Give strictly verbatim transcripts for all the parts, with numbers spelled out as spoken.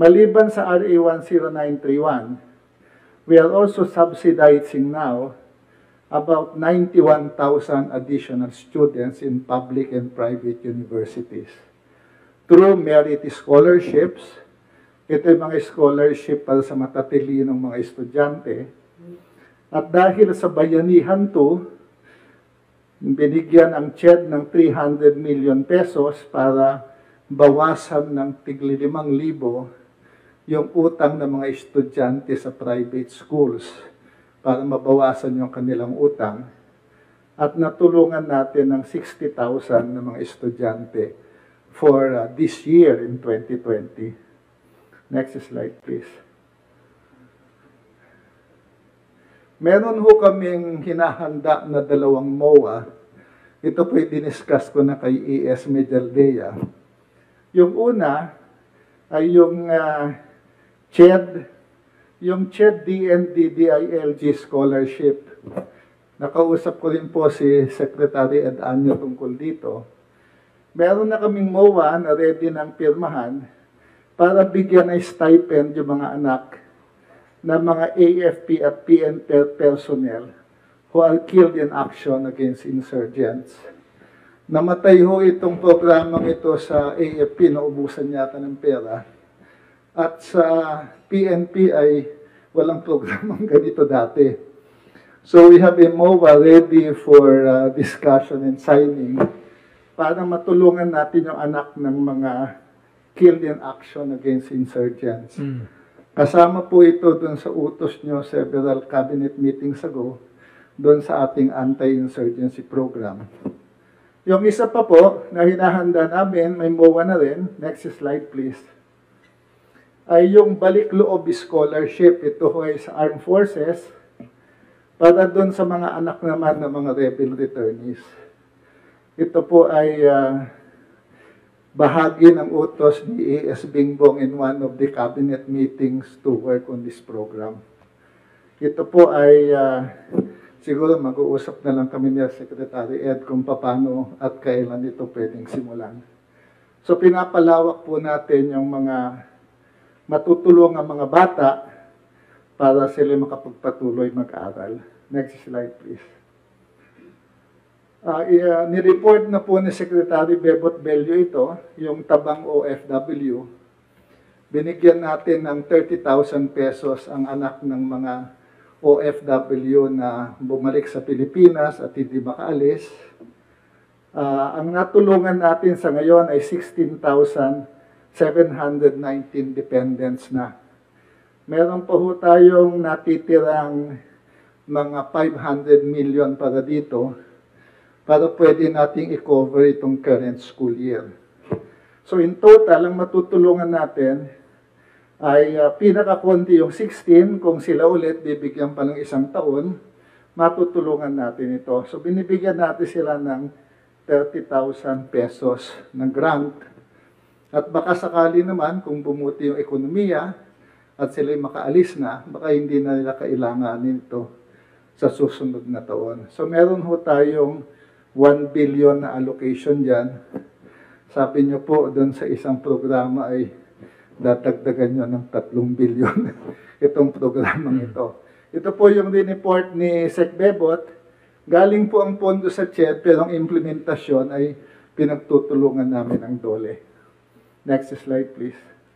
Maliban sa R A one zero nine three one, we are also subsidizing now about ninety-one thousand additional students in public and private universities through merit scholarships. Ito yung mga scholarship para sa matatilinong mga estudyante. At dahil sa Bayanihan two, binigyan ang C H E D ng three hundred million pesos para bawasan ng tigli limang libo yung utang ng mga estudyante sa private schools para mabawasan yung kanilang utang. At natulungan natin ng sixty thousand ng mga estudyante for uh, this year in twenty twenty. Next slide, please. Meron ho kaming hinahanda na dalawang M O A. Ito po i-discuss ko na kay E S Medialdea. Yung una ay yung uh, C H E D, yung C H E D D N D D I L G Scholarship. Nakausap ko rin po si Secretary Ed Anyo tungkol dito. Meron na kaming M O A na ready ng pirmahan para bigyan ng stipend yung mga anak na mga A F P at P N P personnel who are killed in action against insurgents. Namatay ho itong programang ito sa A F P, naubusan yata ng pera. At sa P N P ay walang programang ganito dati. So we have a M O A ready for uh, discussion and signing para matulungan natin yung anak ng mga killed in action against insurgents. Mm. Kasama po ito dun sa utos nyo several cabinet meetings ago doon sa ating anti-insurgency program. Yung isa pa po na hinahanda namin, may M O A na rin, next slide please, ay yung balik loob scholarship. Ito ho ay sa Armed Forces para doon sa mga anak naman ng mga rebel returnees. Ito po ay uh, bahagi ng utos ni A S Bingbong in one of the cabinet meetings to work on this program. Ito po ay uh, siguro mag-uusap na lang kami ni Secretary Ed kung paano at kailan ito pwedeng simulan. So pinapalawak po natin yung mga matutulong ang mga bata para sila makapagpatuloy mag-aral. Next slide please. Uh, uh, nireport na po ni Secretary Bebot Bello ito, yung tabang O F W. Binigyan natin ng thirty thousand pesos ang anak ng mga O F W na bumalik sa Pilipinas at hindi makaalis. Uh, ang natulungan natin sa ngayon ay sixteen thousand seven hundred nineteen dependents na. Meron pa ho tayong natitirang mga five hundred million para dito, para pwede nating i-cover itong current school year. So in total, ang matutulungan natin ay uh, pinakakonti yung sixteen, kung sila ulit bibigyan pa ng isang taon, matutulungan natin ito. So binibigyan natin sila ng thirty thousand pesos ng grant. At baka sakali naman, kung bumuti yung ekonomiya at sila'y makaalis na, baka hindi na nila kailanganin ito sa susunod na taon. So meron ho tayong one billion na allocation dyan. Sabi nyo po, doon sa isang programa ay dadagdagan nyo ng tatlong bilyon itong programang ito. Ito po yung report ni Sec Bebot. Galing po ang pondo sa C H E D, pero ang implementasyon ay pinagtutulungan namin ng DOLE. Next slide, please.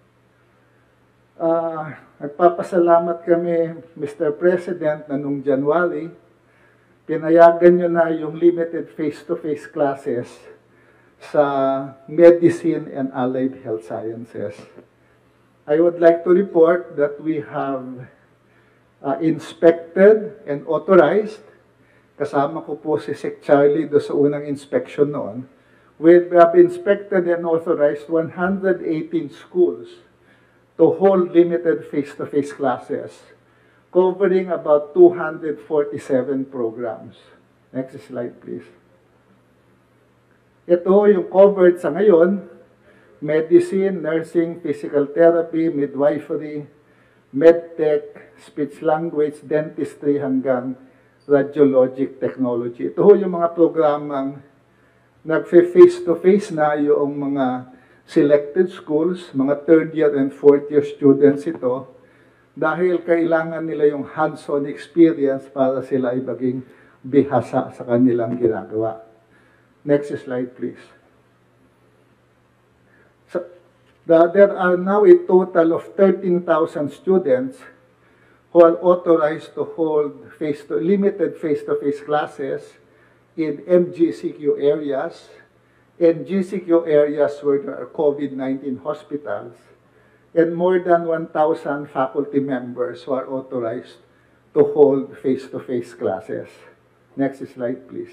Uh, nagpapasalamat kami, Mister President, na nung January, pinayagan nyo na yung limited face-to-face classes sa medicine and allied health sciences. I would like to report that we have uh, inspected and authorized, kasama ko po si Sec Charlie do sa unang inspection noon, we have inspected and authorized one hundred eighteen schools to hold limited face-to-face classes, covering about two hundred forty-seven programs. Next slide, please. Ito yung covered sa ngayon: medicine, nursing, physical therapy, midwifery, medtech, speech language, dentistry, hanggang radiologic technology. Ito yung mga programang nag-face-to-face na yung mga selected schools, mga third year and fourth year students ito, dahil kailangan nila yung hands-on experience para sila ay maging bihasa sa kanilang ginagawa. Next slide, please. So, the, there are now a total of thirteen thousand students who are authorized to hold face to, limited face-to-face classes in M G C Q areas and G C Q areas where there are COVID nineteen hospitals, and more than one thousand faculty members who are authorized to hold face-to-face classes. Next slide, please.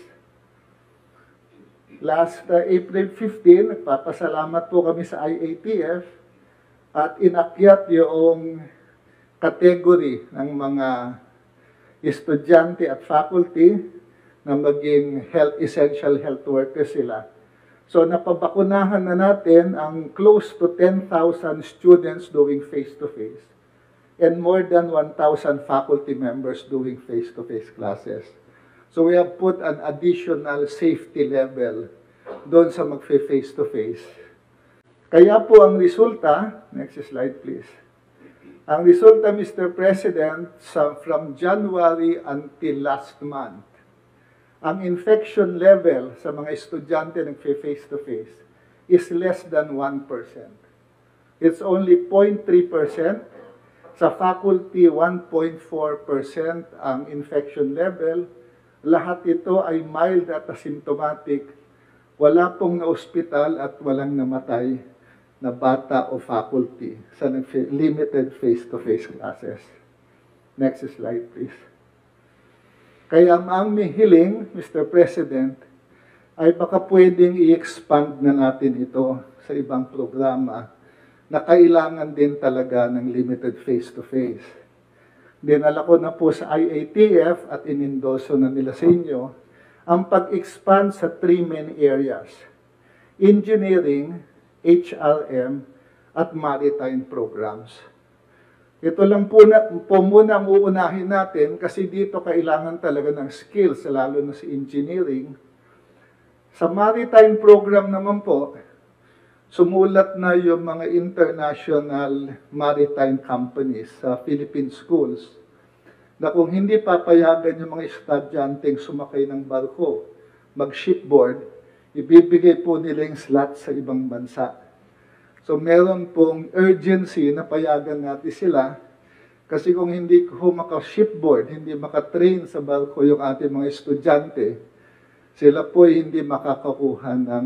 Last uh, April fifteenth, nagpapasalamat po kami sa I A T F at inakyat yung category ng mga estudyante at faculty na maging health, essential health workers sila. So napabakunahan na natin ang close to ten thousand students doing face-to-face and more than one thousand faculty members doing face-to-face classes. So we have put an additional safety level doon sa mag-face-to-face. Kaya po ang resulta, next slide please. Ang resulta, Mister President, sa, from January until last month, ang infection level sa mga estudyante ng face-to-face is less than one percent. It's only zero point three percent. Sa faculty, one point four percent ang infection level. Lahat ito ay mild at asymptomatic. Wala pong na-hospital at walang namatay na bata o faculty sa limited face-to-face classes. Next slide, please. Kaya ang hiling, Mister President, ay baka pwedeng i-expand na natin ito sa ibang programa na kailangan din talaga ng limited face-to-face. Dinala ko na po sa I A T F at inindoso na nila sa inyo ang pag-expand sa three main areas: engineering, H R M, at maritime programs. Ito lang po, na, po muna ang uunahin natin kasi dito kailangan talaga ng skills, lalo na sa engineering. Sa maritime program naman po, sumulat na yung mga international maritime companies sa Philippine schools na kung hindi papayagan yung mga estudyanteng sumakay ng barko, mag-shipboard, ibibigay po nila yung slot sa ibang bansa. So meron pong urgency na payagan natin sila kasi kung hindi ko maka-shipboard, hindi maka-train sa barko yung ating mga estudyante, sila po hindi makakakuha ng,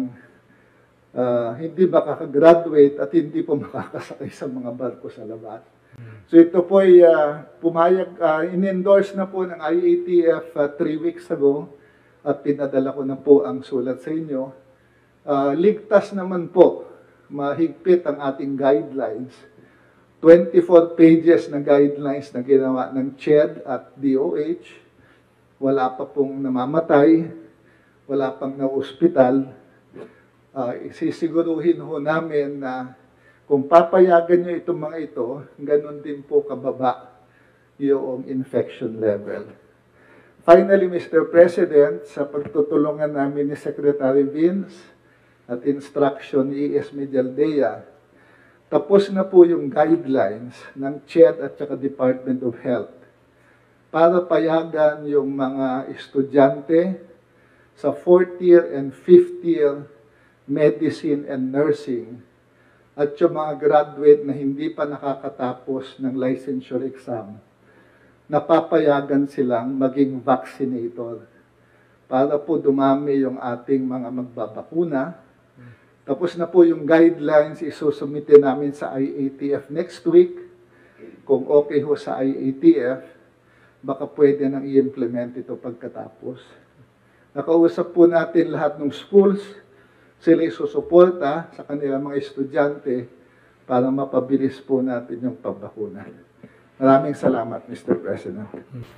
uh, hindi makakagraduate at hindi po makakasakay sa mga barko sa labas. So ito po ay uh, pumayag, uh, in-endorse na po ng I A T F uh, three weeks ago at pinadala ko na po ang sulat sa inyo. Uh, ligtas naman po, mahigpit ang ating guidelines. twenty-four pages na guidelines na ginawa ng C H E D at D O H. Wala pa pong namamatay, wala pang na-hospital. Uh, isisiguruhin ho namin na kung papayagan nyo itong mga ito, ganun din po kababa yung infection level. Finally, Mister President, sa pagtutulungan namin ni Secretary Vince at instruction ni E S Medialdea, tapos na po yung guidelines ng C H E D at saka Department of Health para payagan yung mga estudyante sa fourth year and fifth year medicine and nursing at yung mga graduate na hindi pa nakakatapos ng licensure exam, napapayagan silang maging vaccinator para po dumami yung ating mga magbabakuna. Tapos na po yung guidelines, isusumite namin sa I A T F next week. Kung okay ho sa I A T F, baka pwede nang i-implement ito pagkatapos. Nakausap po natin lahat ng schools, sila isusuporta sa kanilang mga estudyante para mapabilis po natin yung pagbakuna. Maraming salamat, Mister President.